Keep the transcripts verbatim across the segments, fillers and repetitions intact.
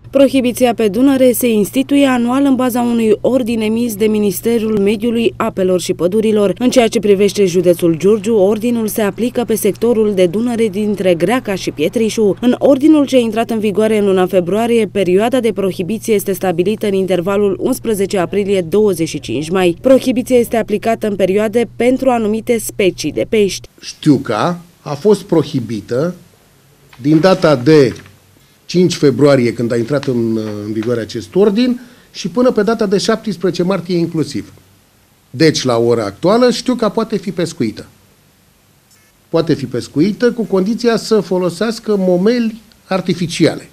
Prohibiția pe Dunăre se instituie anual în baza unui ordin emis de Ministerul Mediului, Apelor și Pădurilor. În ceea ce privește județul Giurgiu, ordinul se aplică pe sectorul de Dunăre dintre Greaca și Pietrișu. În ordinul ce a intrat în vigoare în luna februarie, perioada de prohibiție este stabilită în intervalul unsprezece aprilie - douăzeci și cinci mai. Prohibiția este aplicată în perioade pentru anumite specii de pești. Știuca a fost prohibită din data de cinci februarie, când a intrat în, în vigoare acest ordin, și până pe data de șaptesprezece martie inclusiv. Deci, la ora actuală, știuca poate fi pescuită. Poate fi pescuită cu condiția să folosească momeli artificiale.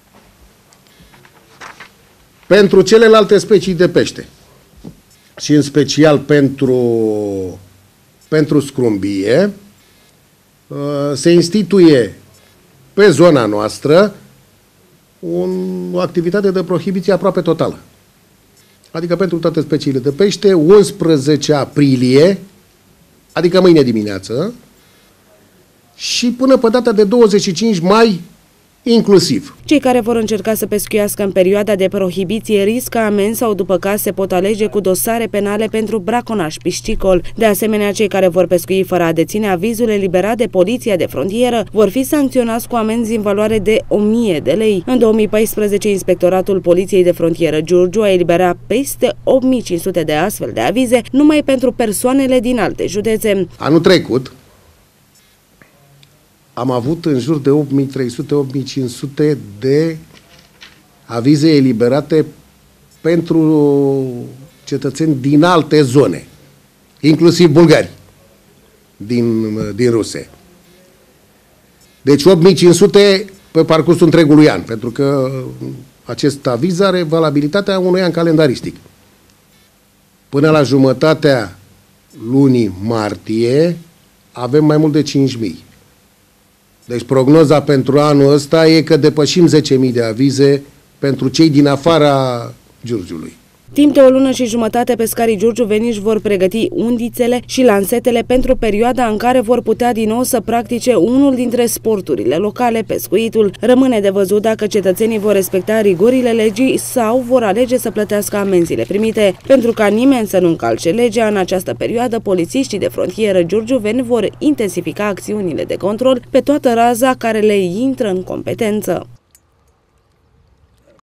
Pentru celelalte specii de pește, și în special pentru, pentru scrumbie, se instituie pe zona noastră o activitate de prohibiție aproape totală. Adică pentru toate speciile de pește, unsprezece aprilie, adică mâine dimineață, și până pe data de douăzeci și cinci mai inclusiv. Cei care vor încerca să pescuiască în perioada de prohibiție riscă amenzi sau, după caz, se pot alege cu dosare penale pentru braconaj piscicol. De asemenea, cei care vor pescui fără a deține avizul eliberat de Poliția de Frontieră vor fi sancționați cu amenzi în valoare de o mie de lei. În două mii paisprezece, Inspectoratul Poliției de Frontieră Giurgiu a eliberat peste opt mii cinci sute de astfel de avize numai pentru persoanele din alte județe. Anul trecut am avut în jur de opt mii trei sute - opt mii cinci sute de avize eliberate pentru cetățeni din alte zone, inclusiv bulgari din, din Ruse. Deci opt mii cinci sute pe parcursul întregului an, pentru că acest aviz are valabilitatea unui an calendaristic. Până la jumătatea lunii martie avem mai mult de cinci mii. Deci prognoza pentru anul ăsta e că depășim zece mii de avize pentru cei din afara Giurgiului. Timp de o lună și jumătate, pescarii giurgiuveni își vor pregăti undițele și lansetele pentru perioada în care vor putea din nou să practice unul dintre sporturile locale, pescuitul. Rămâne de văzut dacă cetățenii vor respecta rigorile legii sau vor alege să plătească amenziile primite. Pentru ca nimeni să nu încalce legea, în această perioadă, polițiștii de frontieră giurgiuveni vor intensifica acțiunile de control pe toată raza care le intră în competență.